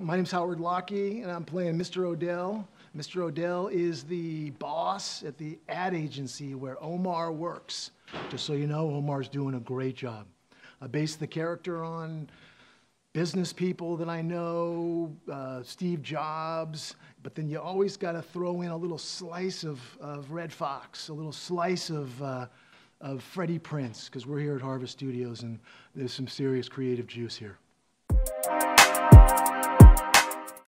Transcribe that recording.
My name's Howard Lockie, and I'm playing Mr. Odell. Mr. Odell is the boss at the ad agency where Omar works. Just so you know, Omar's doing a great job. I based the character on business people that I know, Steve Jobs, but then you always got to throw in a little slice of Red Fox, a little slice of Freddie Prinze, because we're here at Harvest Studios, and there's some serious creative juice here.